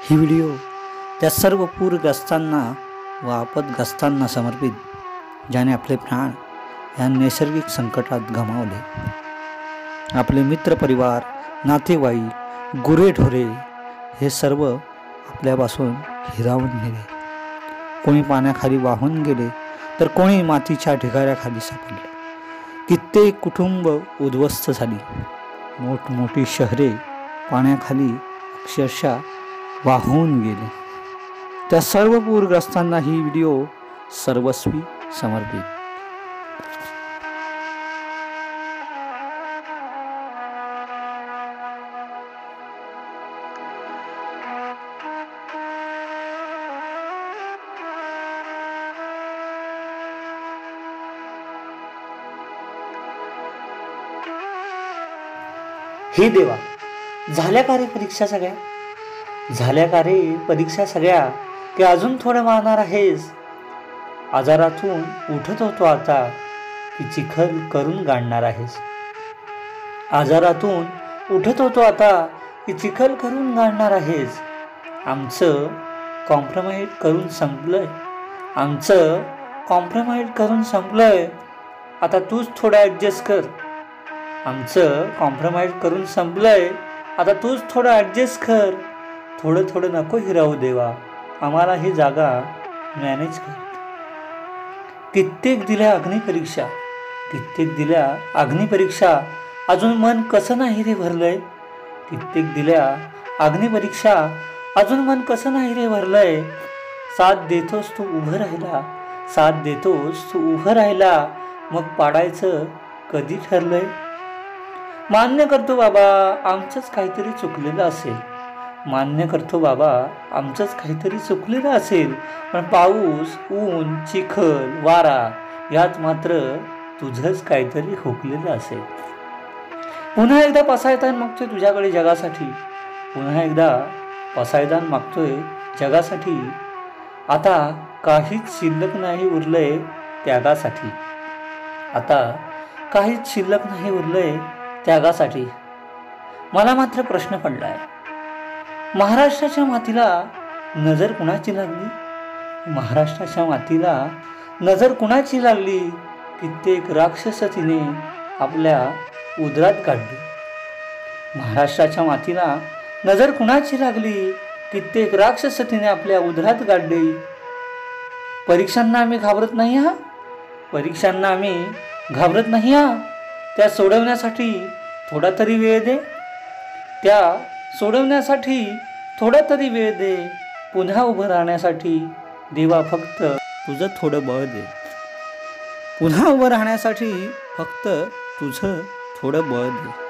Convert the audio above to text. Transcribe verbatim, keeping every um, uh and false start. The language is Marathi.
ही व्हिडिओ त्या सर्व पूरग्रस्तांना व आपदग्रस्तांना समर्पित, ज्याने आपले प्राण या नैसर्गिक संकटात गमावले. आपले मित्रपरिवार, नातेवाईक, गुरेढोरे हे सर्व आपल्यापासून हिरावून नेले. कोणी पाण्याखाली वाहून गेले, तर कोणी मातीच्या ढिगाऱ्याखाली सापडले. कित्येक कुटुंब उद्ध्वस्त झाली. मोठमोठी शहरे पाण्याखाली अक्षरशः वाहून गेले. त्या सर्व पूरग्रस्तांना ही व्हिडिओ सर्वस्वी समर्पित. हे देवा, झाल्या का रे परीक्षा सगळ्या? झाल्या का रे परीक्षा सगळ्या की अजून थोडं वाहणार आहेस? आजारातून उठत होतो आता की चिखल करून गाडणार आहेस. आजारातून उठत होतो आता की चिखल करून गाडणार आहेस. आमचं कॉम्प्रोमाइज करून संपलंय. आमचं कॉम्प्रोमाइज करून संपलंय. आता तूच थोडं ॲडजस्ट कर. आमचं कॉम्प्रोमाइज करून संपलंय. आता तूच थोडं ॲडजस्ट कर. थोडं थोडं नको हिरावू देवा, आम्हाला ही जागा मॅनेज कर. कित्येक दिल्या अग्निपरीक्षा, कित्येक दिल्या अग्निपरीक्षा, अजून मन कसं नाही रे भरलंय. कित्येक दिल्या अग्निपरीक्षा, अजून मन कसं नाही रे भरलंय. साथ देतोस तू उभं राहिला, साथ देतोस तू उभं राहिला, मग पाडायचं कधी ठरलंय. मान्य करतो बाबा, आमचंच काहीतरी चुकलेलं असेल. मान्य करतो बाबा, आमचंच काहीतरी चुकलेलं असेल. पण पाऊस, ऊन, चिखल, वारा यात मात्र तुझंच काहीतरी हुकलेलं असेल. पुन्हा एकदा पसायदान मागतोय तुझ्याकडे जगासाठी. पुन्हा एकदा पसायदान मागतोय जगासाठी. आता काहीच शिल्लक नाही उरलंय त्यागासाठी. आता काहीच शिल्लक नाही उरलंय त्यागासाठी. मला मात्र प्रश्न पडलाय, महाराष्ट्राच्या मातीला नजर कुणाची लागली? महाराष्ट्राच्या मातीला नजर कुणाची लागली? कित्येक राक्षस तिने आपल्या उदरात काढली. महाराष्ट्राच्या मातीला नजर कुणाची लागली? कित्येक राक्षस तिने आपल्या उदरात काढली. परीक्षांना आम्ही घाबरत नाही हा. परीक्षांना आम्ही घाबरत नाही हा. त्या सोडवण्यासाठी थोडा तरी वेळ दे. त्या सोडवण्यासाठी थोडा तरी वेळ दे. पुन्हा उभं राहण्यासाठी देवा फक्त तुझं थोडं बळ दे. पुन्हा उभं राहण्यासाठी फक्त तुझं थोडं बळ दे.